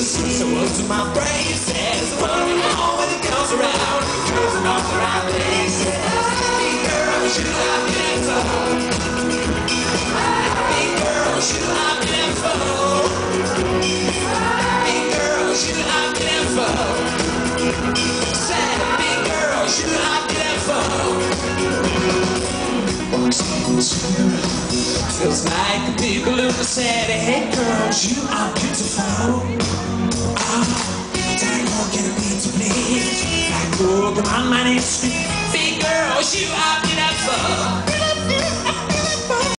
So up to my brain says, what do you know when it comes around? Girls and all around places. Big girls, you have been info. Big girls, you have been info. Big girls, you have been info. Sad big girls, you have been info. Feels like the people who said, hey girls, you are beautiful. Oh, time won't get a beat to please. Like, oh, come on, my name's Big girls, you are beautiful.